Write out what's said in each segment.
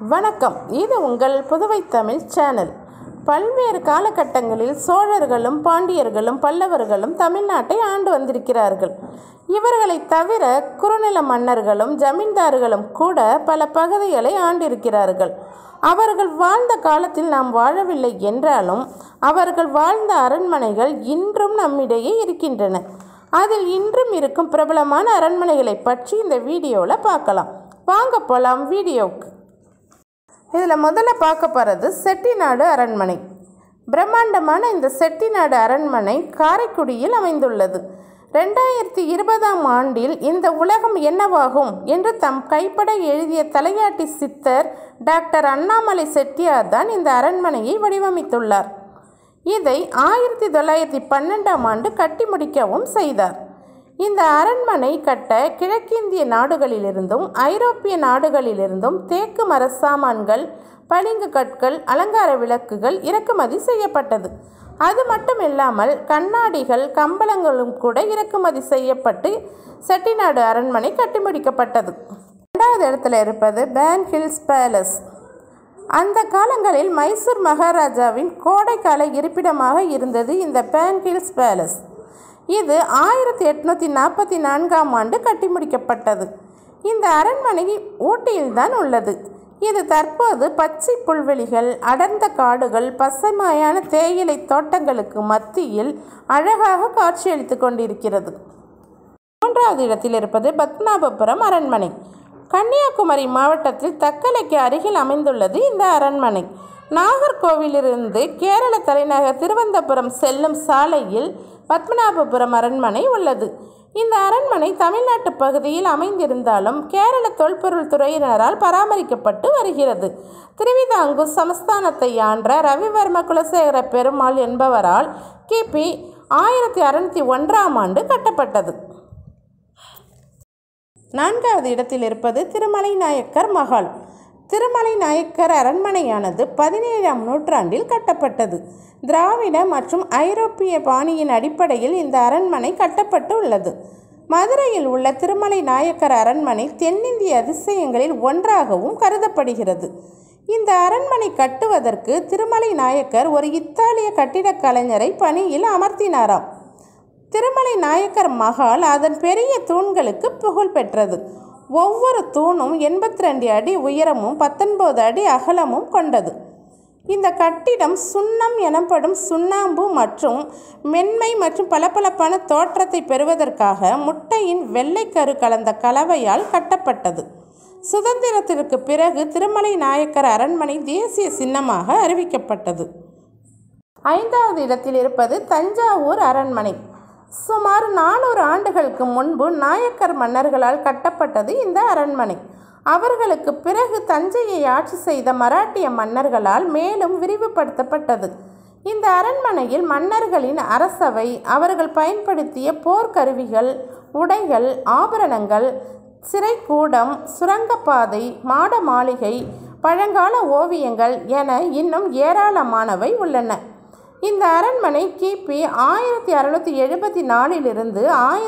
வணக்கம். இது உங்கள் புதுவை தமிழ் சேனல். பல்வேறு காலகட்டங்களில் சோழர்களும் பாண்டியர்களும் பல்லவர்களும் தமிழ்நாட்டை ஆண்டு வந்திருக்கிறார்கள். இவர்களை தவிர குறுநில மன்னர்களும் ஜமீன்தார்களும் கூட பல பகுதிகளை ஆண்டிருக்கிறார்கள். அவர்கள் வாழ்ந்த காலத்தில் நாம் வாழவில்லை என்றாலும் அவர்கள் வாழ்ந்த அரண்மனைகள் இன்றும் நம்மிடையே இருக்கின்றன. அதில் இன்றும் இருக்கும் பிரபலமான அரண்மனைகளை பற்றி இந்த வீடியோவில் பார்க்கலாம். வாங்க போகலாம் வீடியோவுக்கு. இதில் முதல்ல பார்க்க போகிறது செட்டிநாடு அரண்மனை. பிரம்மாண்டமான இந்த செட்டிநாடு அரண்மனை காரைக்குடியில் அமைந்துள்ளது. 2020ஆம் ஆண்டில் இந்த உலகம் என்னவாகும் என்று தம் கைப்பட எழுதிய தலையாட்டி சித்தர் டாக்டர் அண்ணாமலை செட்டியார் தான் இந்த அரண்மனையை வடிவமைத்துள்ளார். இதை 1912ஆம் ஆண்டு கட்டி முடிக்கவும் செய்தார். இந்த அரண்மனை கட்ட கிழக்கிந்திய நாடுகளிலிருந்தும் ஐரோப்பிய நாடுகளிலிருந்தும் தேக்கு மர சாமான்கள், பளிங்கு கற்கள், அலங்கார விளக்குகள் இறக்குமதி செய்யப்பட்டது. அது மட்டுமில்லாமல் கண்ணாடிகள், கம்பளங்களும் கூட இறக்குமதி செய்யப்பட்டு செட்டிநாடு அரண்மனை கட்டி முடிக்கப்பட்டது. 2வது இடத்துல இருப்பது ஃபெர்ன்ஹில்ஸ் பேலஸ். அந்த காலங்களில் மைசூர் மகாராஜாவின் கோடைக்கால இருப்பிடமாக இருந்தது இந்த ஃபெர்ன்ஹில்ஸ் பேலஸ். இது 1844ஆம் ஆண்டு கட்டி முடிக்கப்பட்டது. இந்த அரண்மனை ஊட்டியில்தான் உள்ளது. இது தற்போது பச்சை புல்வெளிகள், அடர்ந்த காடுகள், பசுமையான தேயிலை தோட்டங்களுக்கு மத்தியில் அழகாக காட்சியளித்து கொண்டிருக்கிறது. 3வது இடத்தில் இருப்பது பத்மநாபபுரம் அரண்மனை. கன்னியாகுமரி மாவட்டத்தில் தக்கலைக்கு அருகில் அமைந்துள்ளது இந்த அரண்மனை. நாகர்கோவிலிருந்து கேரள தலைநகர் திருவனந்தபுரம் செல்லும் சாலையில் பத்மநாபபுரம் அரண்மனை உள்ளது. இந்த அரண்மனை தமிழ்நாட்டு பகுதியில் அமைந்திருந்தாலும் கேரள தொல்பொருள் துறையினரால் பராமரிக்கப்பட்டு வருகிறது. திருவிதாங்கூர் சமஸ்தானத்தை ஆண்ட ரவிவர்ம குலசேகர பெருமாள் என்பவரால் கிபி 1601ஆம் ஆண்டு கட்டப்பட்டது. 4வது இடத்தில் இருப்பது திருமலை நாயக்கர் மஹால். திருமலை நாயக்கர் அரண்மனையானது 17ஆம் நூற்றாண்டில் கட்டப்பட்டது. திராவிட மற்றும் ஐரோப்பிய பாணியின் அடிப்படையில் இந்த அரண்மனை கட்டப்பட்டு உள்ளது. மதுரையில் உள்ள திருமலை நாயக்கர் அரண்மனை தென்னிந்திய அதிசயங்களில் ஒன்றாகவும் கருதப்படுகிறது. இந்த அரண்மனை கட்டுவதற்கு திருமலை நாயக்கர் ஒரு இத்தாலிய கட்டிடக் கலைஞரை பணியில் அமர்த்தினாராம். திருமலை நாயக்கர் மஹால் அதன் பெரிய தூண்களுக்கு புகழ் பெற்றது. ஒவ்வொரு தூணும் 82 அடி உயரமும் 19 அடி அகலமும் கொண்டது. இந்த கட்டிடம் சுண்ணம் எனப்படும் சுண்ணாம்பு மற்றும் மென்மை மற்றும் பளபளப்பான தோற்றத்தை பெறுவதற்காக முட்டையின் வெள்ளைக்கரு கலந்த கலவையால் கட்டப்பட்டது. சுதந்திரத்திற்கு பிறகு திருமலை நாயக்கர் அரண்மனை தேசிய சின்னமாக அறிவிக்கப்பட்டது. 5வது இடத்தில் இருப்பது தஞ்சாவூர் அரண்மனை. சுமார் 400 ஆண்டுகளுக்கு முன்பு நாயக்கர் மன்னர்களால் கட்டப்பட்டது இந்த அரண்மனை. அவர்களுக்கு பிறகு தஞ்சையை ஆட்சி செய்த மராட்டிய மன்னர்களால் மேலும் விரிவுபடுத்தப்பட்டது. இந்த அரண்மனையில் மன்னர்களின் அரசவை, அவர்கள் பயன்படுத்திய போர்க்கருவிகள், உடைகள், ஆபரணங்கள், சிறைக்கூடம், சுரங்கப்பாதை, மாட மாளிகை, பழங்கால ஓவியங்கள் என இன்னும் ஏராளமானவை உள்ளன. இந்த அரண்மனை கிபி 1674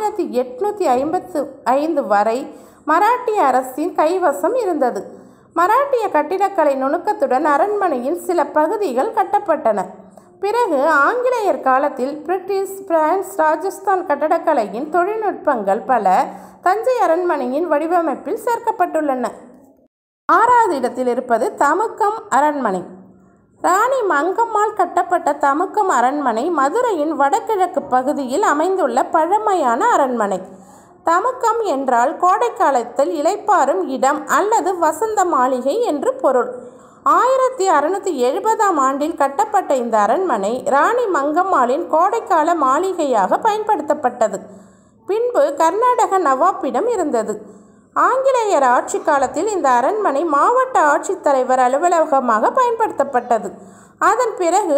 1855 வரை மராட்டிய அரசின் கைவசம் இருந்தது. மராட்டிய கட்டிடக்கலை நுணுக்கத்துடன் அரண்மனையில் சில பகுதிகள் கட்டப்பட்டன. பிறகு ஆங்கிலேயர் காலத்தில் பிரிட்டிஷ், பிரான்ஸ், ராஜஸ்தான் கட்டடக்கலையின் தொழில்நுட்பங்கள் பல தஞ்சை அரண்மனையின் வடிவமைப்பில் சேர்க்கப்பட்டுள்ளன. 6வது இடத்தில் இருப்பது தமுக்கம் அரண்மனை. ராணி மங்கம்மாள் கட்டப்பட்ட தமுக்கம் அரண்மனை மதுரையின் வடகிழக்கு பகுதியில் அமைந்துள்ள பழமையான அரண்மனை. தமுக்கம் என்றால் கோடைக்காலத்தில் இளைப்பாறும் இடம் அல்லது வசந்த மாளிகை என்று பொருள். 1670ஆம் ஆண்டில் கட்டப்பட்ட இந்த அரண்மனை ராணி மங்கம்மாளின் கோடைக்கால மாளிகையாக பயன்படுத்தப்பட்டது. பின்பு கர்நாடக நவாப்பிடம் இருந்தது. ஆங்கிலேயர் ஆட்சி காலத்தில் இந்த அரண்மனை மாவட்ட ஆட்சித்தலைவர் அலுவலகமாக பயன்படுத்தப்பட்டது. அதன் பிறகு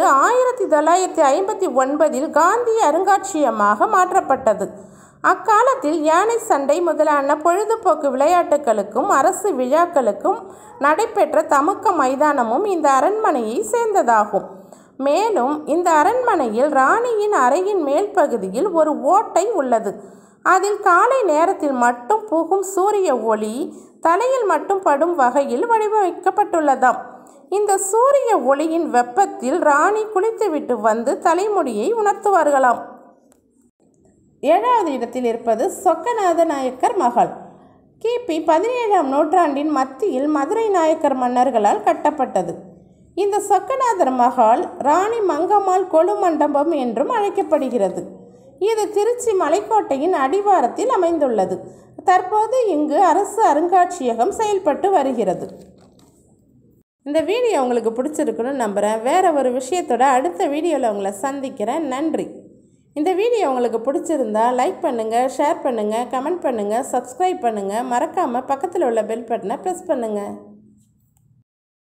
1959இல் காந்தி அருங்காட்சியகமாக மாற்றப்பட்டது. அக்காலத்தில் யானை சண்டை முதலான பொழுதுபோக்கு விளையாட்டுகளுக்கும் அரசு விழாக்களுக்கும் நடைபெற்ற தமுக்க மைதானமும் இந்த அரண்மனையை சேர்ந்ததாகும். மேலும் இந்த அரண்மனையில் ராணியின் அறையின் மேல் பகுதியில் ஒரு ஓட்டை உள்ளது. அதில் காலை நேரத்தில் மட்டும் புகும் சூரிய ஒளி தலையில் மட்டும் படும் வகையில் வடிவமைக்கப்பட்டுள்ளதாம். இந்த சூரிய ஒளியின் வெப்பத்தில் ராணி குளித்துவிட்டு வந்து தலைமுடியை உணர்த்துவார்களாம். 7வது இடத்தில் இருப்பது சொக்கநாத நாயக்கர் மஹால். கிபி 17ஆம் நூற்றாண்டின் மத்தியில் மதுரை நாயக்கர் மன்னர்களால் கட்டப்பட்டது. இந்த சொக்கநாதர் மஹால் ராணி மங்கம்மாள் கொலு மண்டபம் என்றும் அழைக்கப்படுகிறது. இது திருச்சி மலைக்கோட்டையின் அடிவாரத்தில் அமைந்துள்ளது. தற்போது இங்கு அரசு அருங்காட்சியகம் செயல்பட்டு வருகிறது. இந்த வீடியோ உங்களுக்கு பிடிச்சிருக்குன்னு நம்புகிறேன். வேறு ஒரு விஷயத்தோட அடுத்த வீடியோவில் உங்களை சந்திக்கிறேன். நன்றி. இந்த வீடியோ உங்களுக்கு பிடிச்சிருந்தா லைக் பண்ணுங்கள், ஷேர் பண்ணுங்கள், கமெண்ட் பண்ணுங்கள், சப்ஸ்கிரைப் பண்ணுங்கள். மறக்காமல் பக்கத்தில் உள்ள பெல் பட்டனை ப்ரெஸ் பண்ணுங்கள்.